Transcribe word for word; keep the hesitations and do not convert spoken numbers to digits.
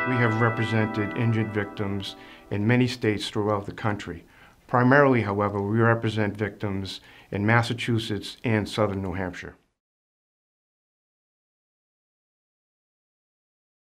We have represented injured victims in many states throughout the country. Primarily, however, we represent victims in Massachusetts and southern New Hampshire.